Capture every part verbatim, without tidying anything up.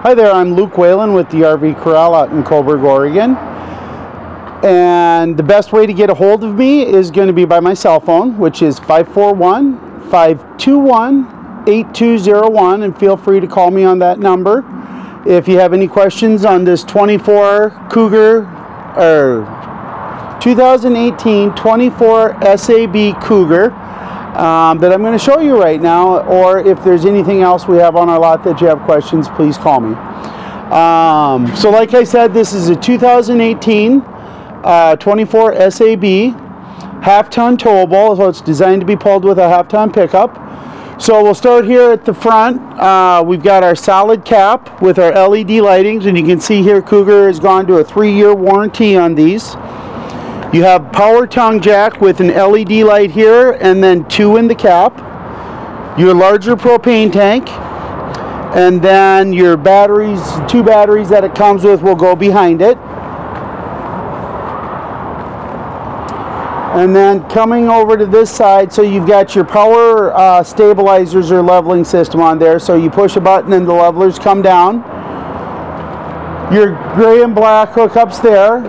Hi there, I'm Luke Whalen with the R V Corral out in Cobourg, Oregon. And the best way to get a hold of me is going to be by my cell phone, which is five four one, five two one, eight two zero one, and feel free to call me on that number. If you have any questions on this twenty-four Cougar, or two thousand eighteen twenty-four S A B Cougar, Um, that I'm going to show you right now, or if there's anything else we have on our lot that you have questions, please call me. Um, so like I said, this is a two thousand eighteen uh, twenty-four S A B half-ton towable, so it's designed to be pulled with a half-ton pickup. So we'll start here at the front. Uh, we've got our solid cap with our L E D lightings, and you can see here Cougar has gone to a three-year warranty on these. You have power tongue jack with an L E D light here and then two in the cap. Your larger propane tank. And then your batteries, two batteries that it comes with will go behind it. And then coming over to this side, so you've got your power uh, stabilizers or leveling system on there. So you push a button and the levelers come down. Your gray and black hookups there.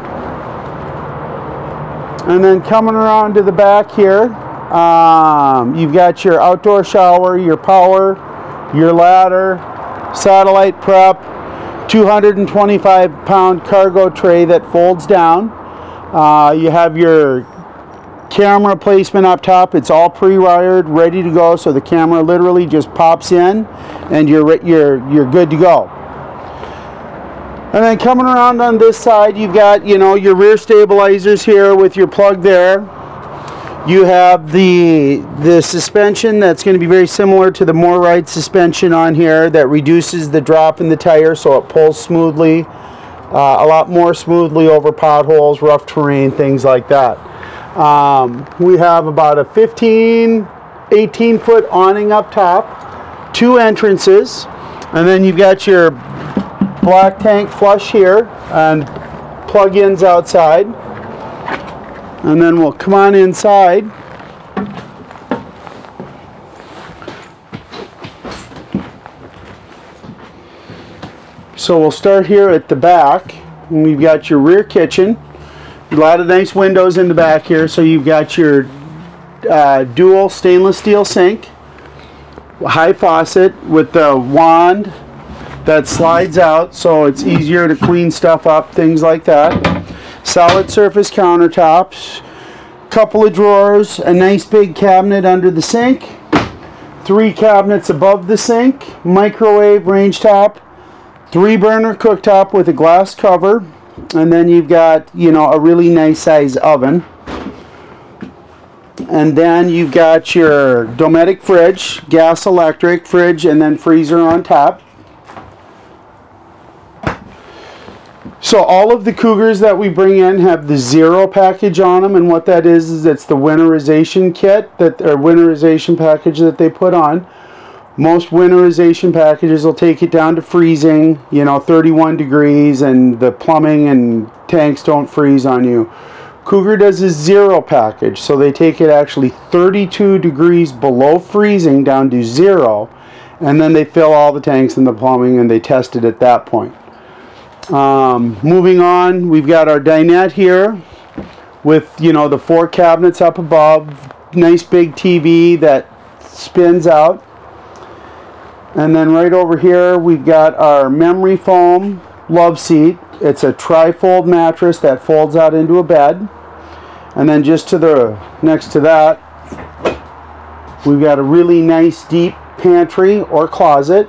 And then coming around to the back here, um, you've got your outdoor shower, your power, your ladder, satellite prep, two hundred twenty-five pound cargo tray that folds down. Uh, you have your camera placement up top. It's all pre-wired, ready to go, so the camera literally just pops in and you're, you're, you're good to go. And then coming around on this side, you've got, you know, your rear stabilizers here with your plug there. You have the the suspension that's going to be very similar to the MoRide suspension on here that reduces the drop in the tire, so it pulls smoothly, uh, a lot more smoothly over potholes, rough terrain, things like that. Um, we have about a fifteen, eighteen foot awning up top, two entrances, and then you've got your black tank flush here and plug-ins outside. And then we'll come on inside. So we'll start here at the back. And we've got your rear kitchen. A lot of nice windows in the back here. So you've got your uh, dual stainless steel sink, high faucet with the wand that slides out, so it's easier to clean stuff up, things like that. Solid surface countertops, couple of drawers, a nice big cabinet under the sink, three cabinets above the sink, microwave range top, three burner cooktop with a glass cover, and then you've got, you know, a really nice size oven. And then you've got your Dometic fridge, gas electric fridge, and then freezer on top. So all of the Cougars that we bring in have the Zero package on them, and what that is is it's the winterization kit that or winterization package that they put on. Most winterization packages will take it down to freezing, you know, thirty-one degrees, and the plumbing and tanks don't freeze on you. Cougar does a Zero package, so they take it actually thirty-two degrees below freezing down to zero, and then they fill all the tanks and the plumbing and they test it at that point. Um, moving on, we've got our dinette here with, you know, the four cabinets up above, nice big T V that spins out. And then right over here we've got our memory foam love seat. It's a tri-fold mattress that folds out into a bed. And then just to the next to that, we've got a really nice deep pantry or closet.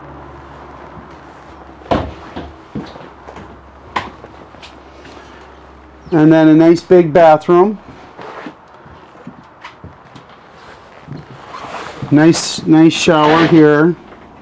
And then a nice big bathroom. Nice, nice shower here.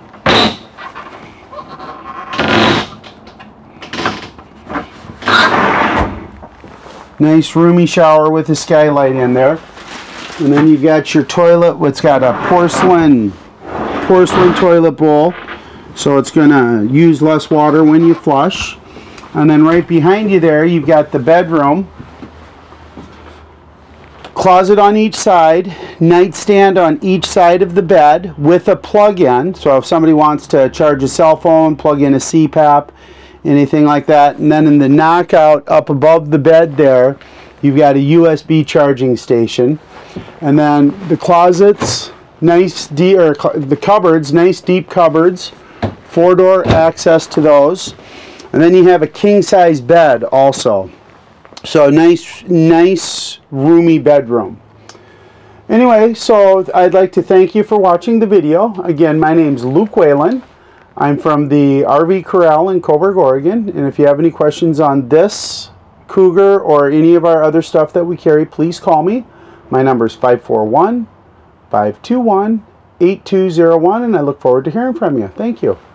Nice roomy shower with a skylight in there. And then you've got your toilet, which got a porcelain porcelain toilet bowl, so it's going to use less water when you flush. And then right behind you there, you've got the bedroom. closet on each side, nightstand on each side of the bed with a plug-in. So if somebody wants to charge a cell phone, plug in a C PAP, anything like that. And then in the knockout up above the bed there, you've got a U S B charging station. And then the closets, nice deep, or the cupboards, nice deep cupboards, four-door access to those. And then you have a king-size bed also. So nice, nice, roomy bedroom. Anyway, so I'd like to thank you for watching the video. Again, my name's Luke Whalen. I'm from the R V Corral in Coburg, Oregon. And if you have any questions on this Cougar or any of our other stuff that we carry, please call me. My number is five four one, five two one, eight two zero one, and I look forward to hearing from you. Thank you.